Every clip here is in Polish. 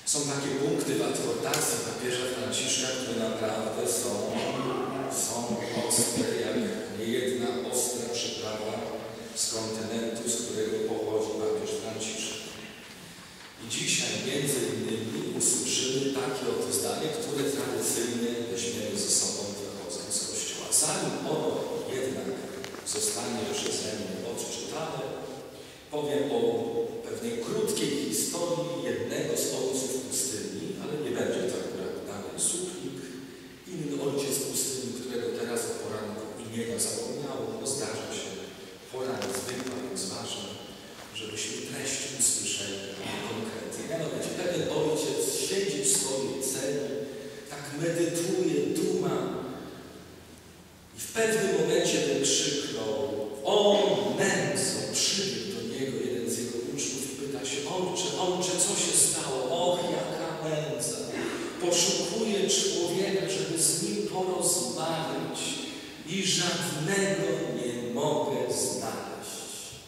Są takie punkty w adhortacji papieża Franciszka, które naprawdę są ostre, jak niejedna ostra przyprawa z kontynentu, z którego pochodzi papież Franciszek. I dzisiaj między innymi usłyszymy takie oto zdanie, które tradycyjnie weźmiemy ze sobą wychodząc z Kościoła. Zanim ono jednak zostanie przeze mnie odczytane, powiem o pewnej krótkiej historii jednego z ojców pustyni, ale nie będzie to akurat Daniel Słupnik, inny ojciec pustyni, którego teraz o poranku imienia zapomniałem, bo zdarza się, pora niezwykła, więc ważne, żebyśmy treść usłyszeli konkretnie. Mianowicie pewien ojciec siedzi w swojej celi, tak medytuje, duma i w pewnym momencie ten krzyknął: o nędzo! Przybiegł do niego jeden z jego uczniów i pyta się: ojcze, co się stało? Och, jaka nędza! Poszukuję człowieka, żeby z nim porozmawiać i żadnego nie mogę znaleźć.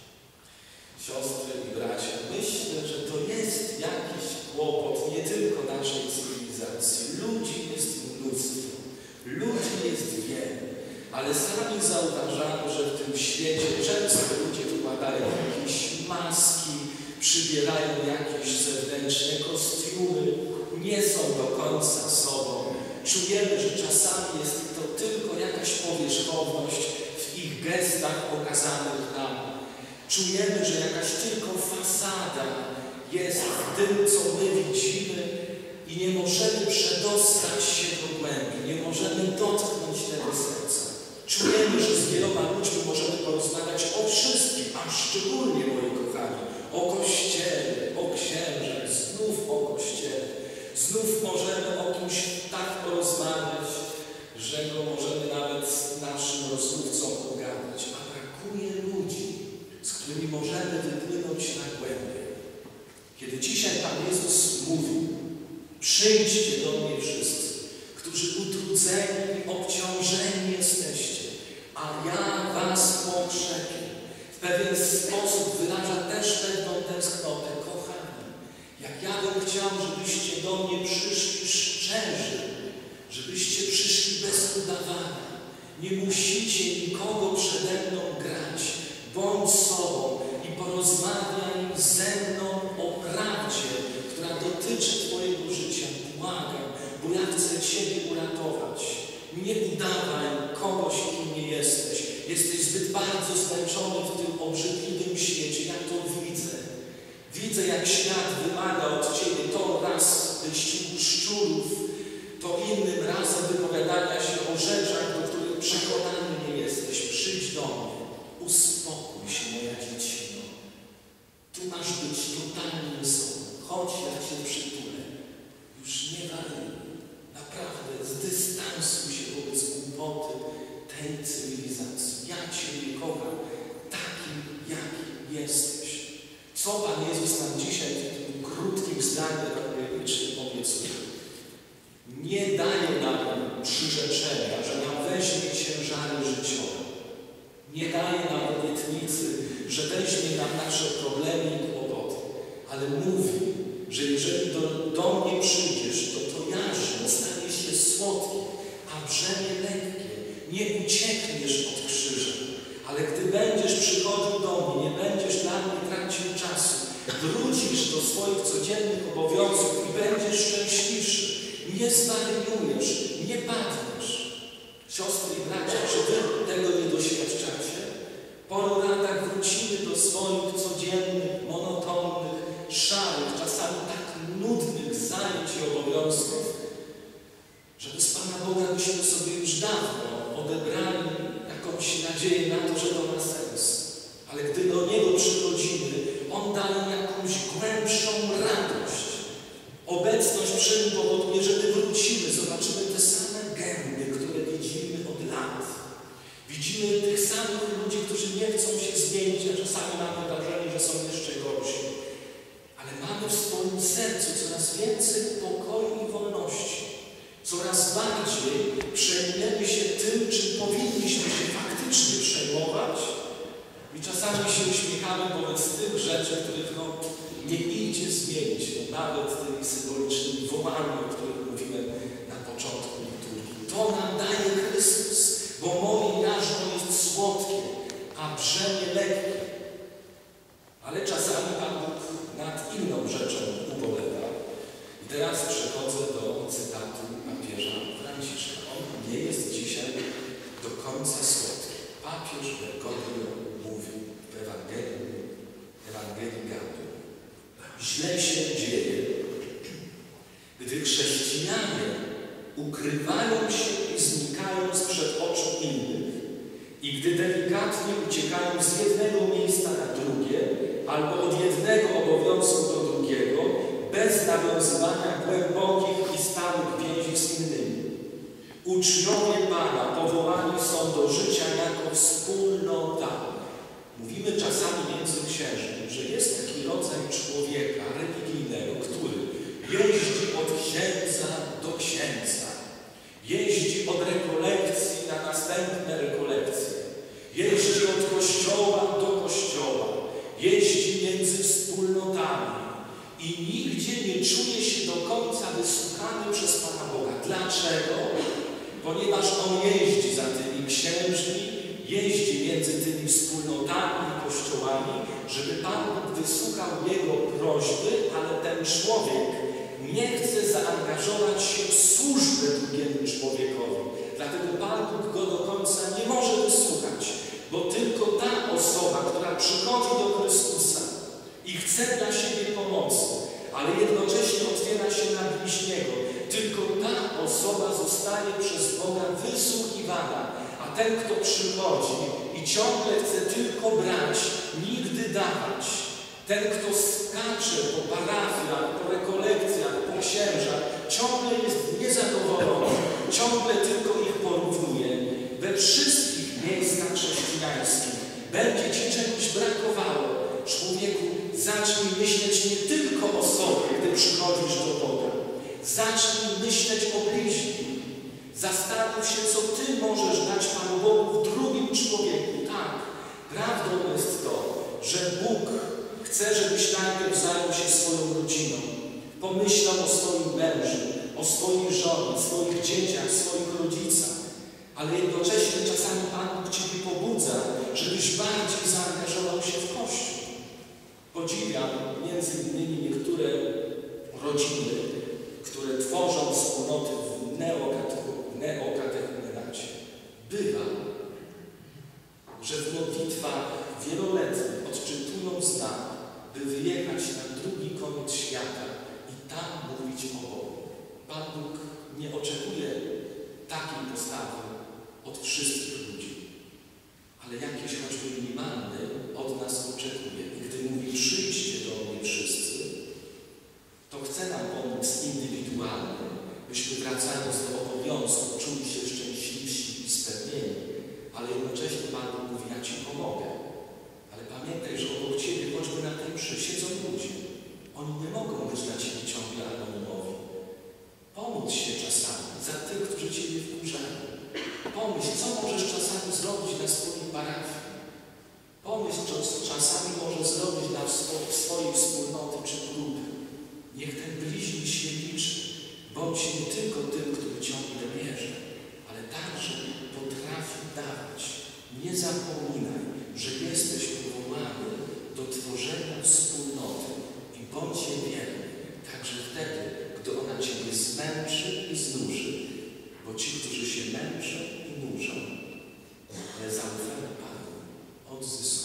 Siostry i bracia, myślę, że to jest jakiś kłopot nie tylko naszej cywilizacji. Ludzi jest mnóstwo, ludzi jest wiele, ale sami zauważamy, że w tym świecie często ludzie wkładają jakieś maski, przybierają jakieś zewnętrzne kostiumy, nie są do końca sobą. Czujemy, że czasami jest to tylko jakaś powierzchowność w ich gestach pokazanych nam. Czujemy, że jakaś tylko fasada jest w tym, co my widzimy i nie możemy przedostać się do głębi, nie możemy dotknąć tego serca. Czujemy, że z wieloma ludźmi możemy porozmawiać o wszystkim, a szczególnie, moi kochani, o Kościele, o księżach, znów o Kościele. Znów możemy o kimś tak porozmawiać, że go możemy nawet z naszym rozmówcą pogadać, a brakuje ludzi, z którymi możemy wypłynąć na głębię. Kiedy dzisiaj Pan Jezus mówi: przyjdźcie do mnie wszyscy, którzy utrudzeni i obciążeni jesteście, a ja was pokrzepię. W pewien sposób wyraża też pewną tęsknotę. Kochani, jak ja bym chciał, żebyście do mnie przyszli szczerzy, żebyście przyszli bez udawania. Nie musicie nikogo przede mną grać. Bądź sobą i porozmawiaj ze mną o prawdzie, która dotyczy Twojego życia. Błagam, bo ja chcę Ciebie uratować. Nie udawaj kogoś, kim nie jesteś. Jesteś zbyt bardzo zmęczony w tym obrzydliwym świecie. Ja to widzę. Widzę, jak świat wymaga od Ciebie to raz wyścigu szczurów, to innym razem wypowiadania się o rzeczach, do których przekonany nie jesteś. Przyjdź do mnie. Uspokój się, moja dziecino. Tu masz być totalnie sobą. Chodź, ja Cię przytulę. Już nie wariuj. Naprawdę zdystansuj się wobec głupoty tej cywilizacji. Ja Ciebie kocham takim, jaki jesteś. Co Pan Jezus nam dzisiaj w tym krótkim zdaniu ewangelicznym obiecuje? Nie daje nam przyrzeczenia, że nam weźmie ciężary życiowe. Nie daje nam obietnicy, że weźmie nam nasze problemy i kłopoty, ale mówi, że jeżeli do mnie przyjdziesz, to jarzmo stanie się słodkie, a brzemię lekkie. Nie uciekniesz od krzyża, ale gdy będziesz przychodził do mnie, nie będziesz dla mnie tracił czasu, wrócisz do swoich codziennych obowiązków i będziesz szczęśliwszy. Nie zwariujesz, nie padniesz. Siostry i bracia, czy wy tego nie doświadczacie? Po latach wrócimy do swoich codziennych, monotonnych, szarych, czasami tak nudnych zajęć i obowiązków, że bez Pana Boga byśmy sobie już dawno odebrali jakąś nadzieję na to, że to ma sens. Ale gdy do Niego przychodzimy, On daje jakąś głębszą radość. Obecność przy Nim powoduje, że my wrócimy, zobaczymy te same gęby, które widzimy od lat. Widzimy tych samych ludzi, którzy nie chcą się zmienić, a czasami mamy wrażenie, że są jeszcze gorsi. Ale mamy w swoim sercu coraz więcej pokoju i wolności. Coraz bardziej przejmujemy się tym, czym powinniśmy się faktycznie przejmować. I czasami się uśmiechamy wobec tych rzeczy, których nie idzie zmienić, nawet tymi symbolicznymi ukrywają się i znikają sprzed oczu innych i gdy delikatnie uciekają z jednego miejsca na drugie albo od jednego obowiązku do drugiego, bez nawiązywania głębokich i stałych więzi z innymi. Uczniowie Pana powołani są do życia jako wspólnota. Mówimy czasami między księżmi, że jest taki rodzaj człowieka religijnego, który jeździ od księdza do księdza, jeździ od rekolekcji na następne rekolekcje, jeździ od kościoła do kościoła, jeździ między wspólnotami i nigdzie nie czuje się do końca wysłuchany przez Pana Boga. Dlaczego? Ponieważ on jeździ za tymi księżmi, jeździ między tymi wspólnotami i kościołami, żeby Pan Bóg wysłuchał jego prośby, ale ten człowiek nie chce zaangażować się w służbę drugiemu człowiekowi. Dlatego Pan Bóg go do końca nie może wysłuchać, bo tylko ta osoba, która przychodzi do Chrystusa i chce dla siebie pomocy, ale jednocześnie otwiera się na bliźniego, tylko ta osoba zostaje przez Boga wysłuchiwana, a ten, kto przychodzi i ciągle chce tylko brać, nigdy dawać, ten, kto skacze po parafiach, po rekolekcjach, po księżach, ciągle jest niezadowolony, ciągle tylko ich porównuje. We wszystkich miejscach chrześcijańskich będzie Ci czegoś brakowało. Człowieku, zacznij myśleć nie tylko o sobie, gdy przychodzisz do Boga. Zacznij myśleć o bliźnim. Zastanów się, co Ty możesz dać Panu Bogu w drugim człowieku. Tak, prawdą jest to, że Bóg chce, żebyś najpierw zajął się swoją rodziną. Pomyślał o swoim mężu, o swojej żonie, swoich dzieciach, swoich rodzicach. Ale jednocześnie czasami Pan Bóg Ciebie pobudza, żebyś bardziej zaangażował się w Kościół. Podziwiam między innymi niektóre rodziny, które tworzą wspólnoty w neokatechumenacie. Bywa, że w modlitwach wieloletnich odczytują znak, by wyjechać na drugi koniec świata i tam mówić o Bogu. Pan Bóg nie oczekuje takiej postawy od wszystkich ludzi, ale jakieś choćby minimalne od nas oczekuje. I gdy mówi przyjdźcie do mnie wszyscy, to chce nam pomóc indywidualny, byśmy wracając do obowiązku czuli się szczęśliwsi i spełnieni, ale jednocześnie Pan Bóg mówi, ja Ci pomogę. Ale pamiętaj, że obok Ciebie choćby na tej mszy siedzą ludzie. Oni nie mogą być dla Ciebie ciągle anonimowi. Pomóc się czasami za tych, którzy Ciebie wkurzają. Pomyśl, co możesz czasami zrobić dla swojej parafii. Pomyśl, co czasami możesz zrobić dla swojej wspólnoty czy grupy. Niech ten bliźni się liczy. Bądź nie tylko tym, który ciągle bierze, ale także potrafi dawać. Nie zapominaj, że jesteś powołany do tworzenia wspólnoty i bądź jej wierny, także wtedy, gdy ona Ciebie zmęczy i znuży, bo ci, którzy się męczą i nużą, ale zaufani Panu, odzyskują.